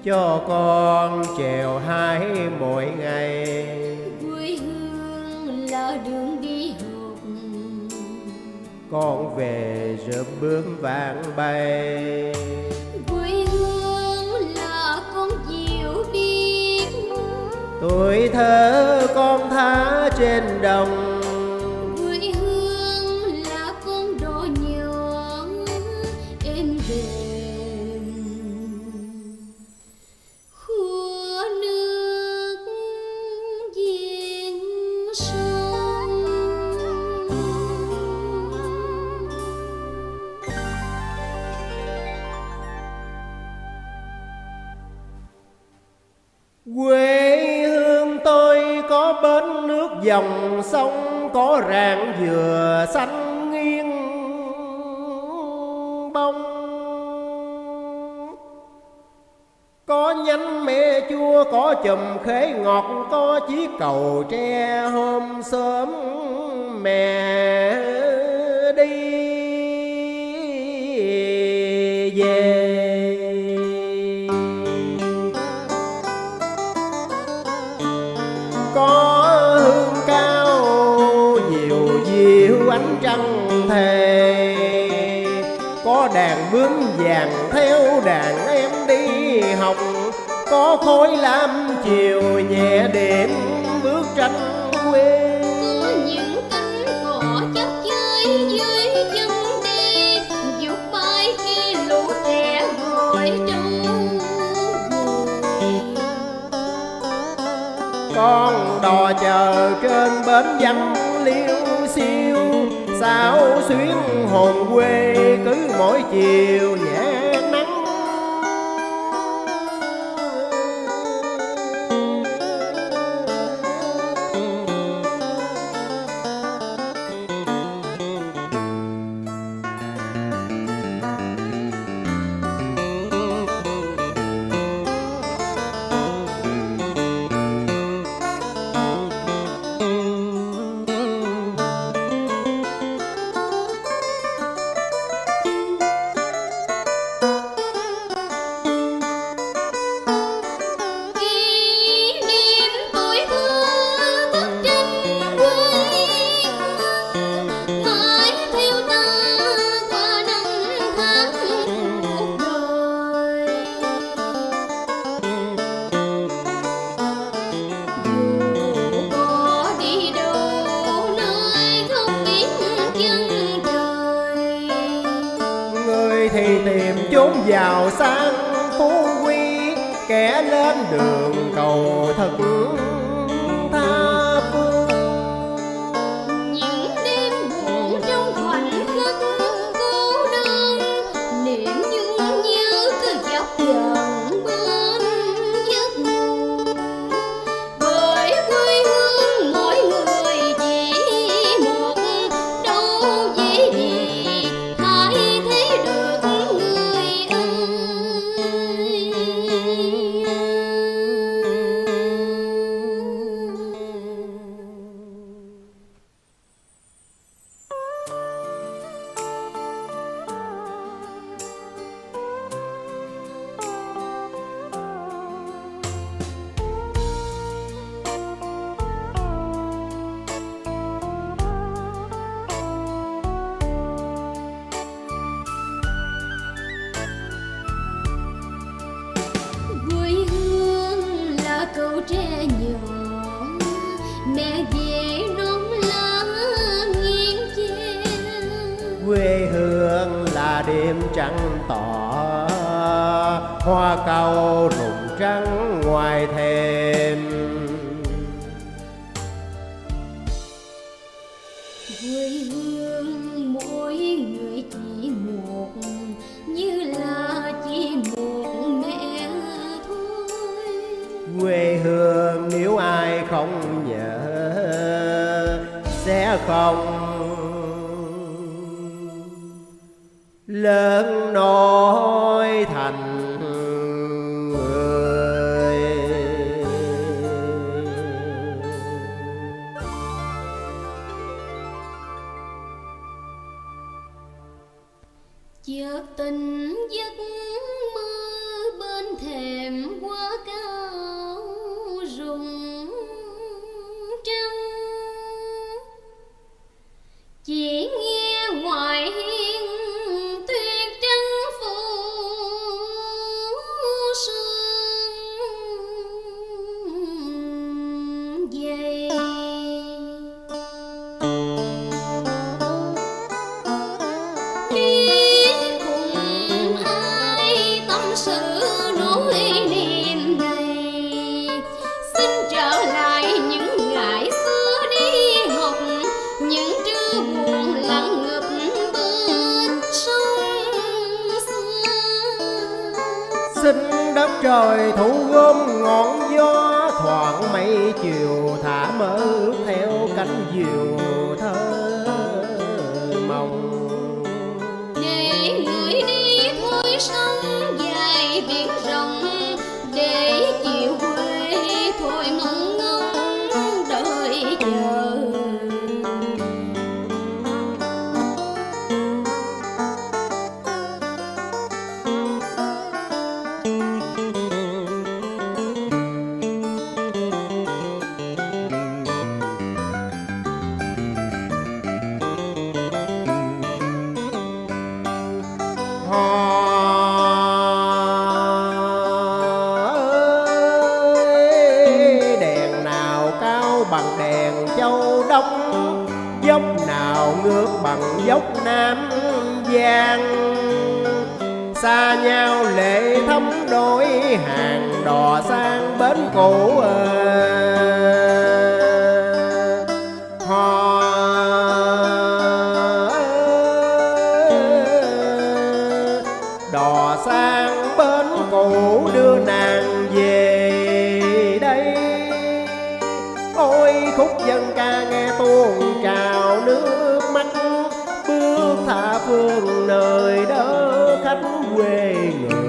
cho con chèo hái mỗi ngày. Quê hương là đường đi học, con về rợp bướm vàng bay. quê hương là con diều biếc, tuổi thơ con thả trên đồng. quê hương là con đò nhỏ êm đềm khua nước ven sông. Quê hương tôi có bến nước dòng sông, có rạng dừa xanh nghiêng bông, có nhánh me chua, có chùm khế ngọt, có chiếc cầu tre hôm sớm mẹ đi về. Có hương cao dịu dịu ánh trăng thề, có đàn bướm vàng theo đàn em đi học, có khói lam chiều nhẹ đệm bước tranh quê. Có những cánh cỏ chắp chơi dưới chân đi, dục bay khi lũ trẻ gọi trâu về. Con đò chờ trên bến vắng liêu xiêu, xao xuyến hồn quê cứ mỗi chiều nhẹ nắng. Thì tìm chốn giàu sang phú quý, kẻ lên đường cầu thật tha phương. Những đêm buồn trong khoảnh khắc cô đơn, niềm nhung nhớ cứ dập dần bên giấc ngủ. Bởi quê hương mỗi người chỉ một, đâu dễ gì thay thế được người ơi. Quê hương là câu tre nhỏ, mẹ về đón lá nghiêng che. Quê hương là đêm trăng tỏ, hoa cau rụng trắng ngoài thềm. Quê hương mỗi người chỉ một, như là chỉ một mẹ thôi. Quê hương nếu ai không nhớ sẽ không lớn nổi thành người. Chợt tình giấc mơ bên thềm rồi thủ gom ngọn gió, thoảng mây chiều thả mơ theo cánh diều thơ mộng. Để người đi thôi sông dài biển rộng, để chiều quê thôi mong ngóng đợi chờ. Đèn nào cao bằng đèn Châu Đốc, dốc nào ngược bằng dốc Nam Giang. Xa nhau lệ thấm đôi hàng, đò sang bến cũ đò sang bến cũ đưa nàng về đây. Ôi khúc dân ca nghe tuôn trào nước mắt, bước tha phương nơi đó khách quê người.